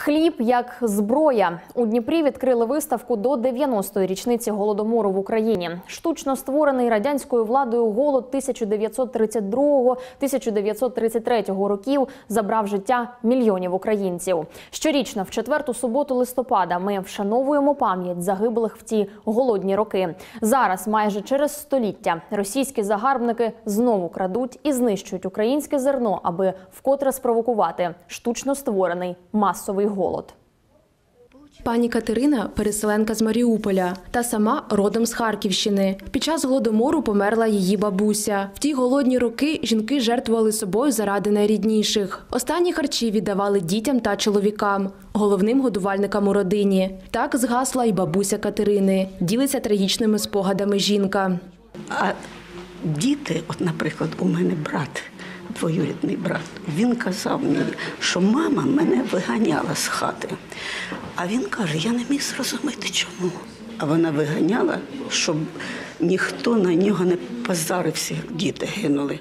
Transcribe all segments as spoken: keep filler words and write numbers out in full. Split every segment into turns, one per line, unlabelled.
Хліб як зброя. У Дніпрі відкрили виставку до дев'яностої річниці Голодомору в Україні. Штучно створений радянською владою голод тисяча дев'ятсот тридцять другого - тисяча дев'ятсот тридцять третього років забрав життя мільйонів українців. Щорічно в четверту суботу листопада ми вшановуємо пам'ять загиблих в ті голодні роки. Зараз, майже через століття, російські загарбники знову крадуть і знищують українське зерно, аби вкотре спровокувати штучно створений масовий голод.
Пані Катерина – переселенка з Маріуполя, та сама родом з Харківщини. Під час Голодомору померла її бабуся. В ті голодні роки жінки жертвували собою заради найрідніших. Останні харчі віддавали дітям та чоловікам, головним годувальникам у родині. Так згасла і бабуся Катерини. Ділиться трагічними спогадами жінка.
А діти, от, наприклад, у мене брат, двоюрідний брат, він казав мені, що мама мене виганяла з хати. А він каже, я не міг зрозуміти, чому. А вона виганяла, щоб ніхто на нього не позарився, як діти гинули.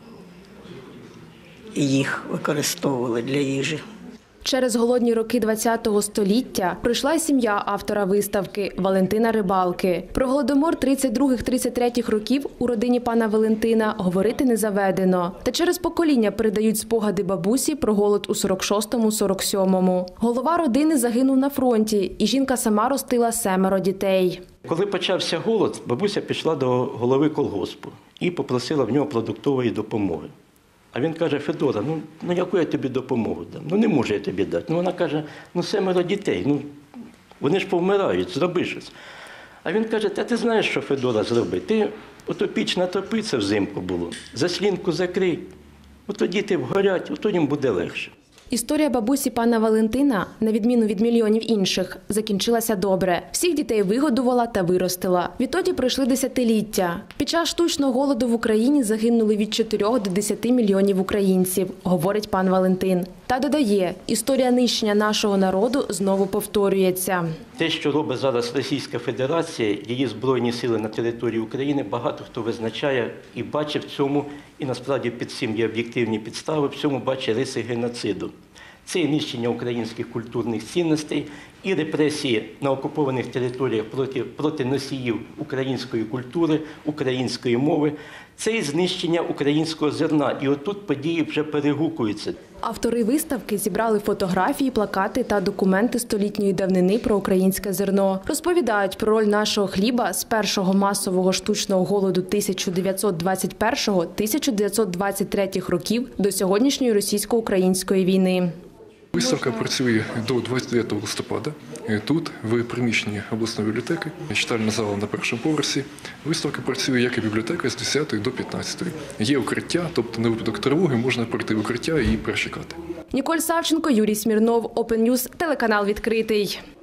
І їх використовували для їжі.
Через голодні роки ХХ століття прийшла й сім'я автора виставки Валентина Рибалки. Про Голодомор тридцять других - тридцять третіх років у родині пана Валентина говорити не заведено. Та через покоління передають спогади бабусі про голод у сорок шостому - сорок сьомому. Голова родини загинув на фронті, і жінка сама ростила семеро дітей.
Коли почався голод, бабуся пішла до голови колгоспу і попросила в нього продуктової допомоги. А він каже, Федора, ну, ну яку я тобі допомогу дам? Ну не можу я тобі дати. Ну вона каже, ну семеро дітей, ну вони ж повмирають, зроби щось. А він каже, та ти знаєш, що, Федора, зроби? Ти ото піч натопи, це взимку було, заслінку закрий, ото діти вгорять, ото їм буде легше.
Історія бабусі пана Валентина, на відміну від мільйонів інших, закінчилася добре. Всіх дітей вигодувала та виростила. Відтоді пройшли десятиліття. Під час штучного голоду в Україні загинули від чотирьох до десяти мільйонів українців, говорить пан Валентин. Та додає, історія нищення нашого народу знову повторюється.
Те, що робить зараз Російська Федерація, її збройні сили на території України, багато хто визначає і бачить в цьому, і насправді під цим є об'єктивні підстави, в цьому бачить риси геноциду. Це і нищення українських культурних цінностей, і репресії на окупованих територіях проти, проти носіїв української культури, української мови. Це і знищення українського зерна. І отут події вже перегукуються.
Автори виставки зібрали фотографії, плакати та документи столітньої давнини про українське зерно. Розповідають про роль нашого хліба з першого масового штучного голоду тисяча дев'ятсот двадцять першого - тисяча дев'ятсот двадцять третього років до сьогоднішньої російсько-української війни.
Виставка працює до двадцять дев'ятого листопада. Тут, в приміщенні обласної бібліотеки, читальна зала на першому поверсі. Виставка працює як і бібліотека з десятої до п'ятнадцятої. Є укриття, тобто на випадок тривоги можна пройти в укриття і перечекати.
Ніколь Савченко, Юрій Смірнов, Open News, телеканал «Відкритий».